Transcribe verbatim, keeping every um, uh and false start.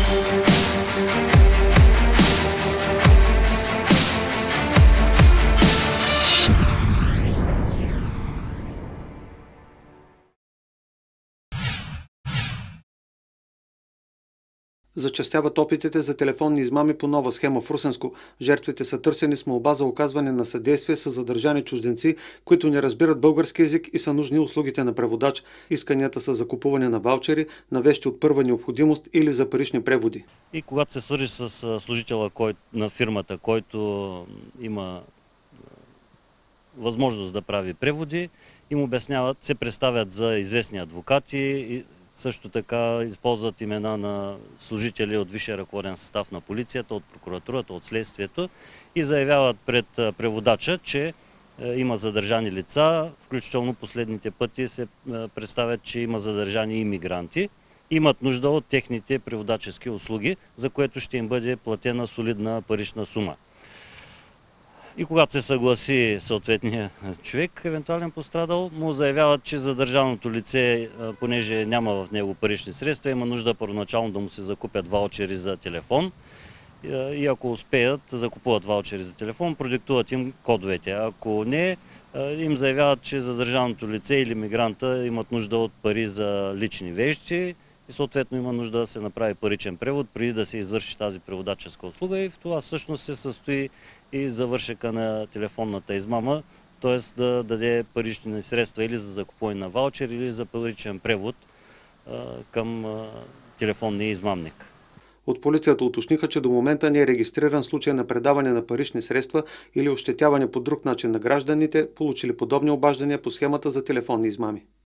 Зачестяват опитите за телефонни измами по нова схема в Русенско. Жертвите са търсени с молба за оказване на съдействие с задържани чужденци, които не разбират български език и са нужни услугите на преводач. Исканията са за купуване на ваучери, на вещи от първа необходимост или за парични преводи. И когато се свържи с служителя на фирмата, който има възможност да прави преводи, им обясняват, се представят за известни адвокати и също така използват имена на служители от висшия ръководен състав на полицията, от прокуратурата, от следствието и заявяват пред преводача, че има задържани лица, включително последните пъти се представят, че има задържани имигранти, имат нужда от техните преводачески услуги, за което ще им бъде платена солидна парична сума. И когато се съгласи съответния човек, евентуален пострадал, му заявяват, че задържаното лице, понеже няма в него парични средства, има нужда първоначално да му се закупят ваучери за телефон и ако успеят, закупуват ваучери за телефон, продиктуват им кодовете. Ако не, им заявяват, че задържаното лице или мигранта имат нужда от пари за лични вещи и съответно има нужда да се направи паричен превод, преди да се извърши тази преводаческа услуга и в това всъщност се състои и завършека на телефонната измама, т.е. да даде парични средства или за закупуване на ваучер, или за паричен превод а, към а, телефонния измамник. От полицията уточниха, че до момента не е регистриран случай на предаване на парични средства или ощетяване по друг начин на гражданите, получили подобни обаждания по схемата за телефонни измами.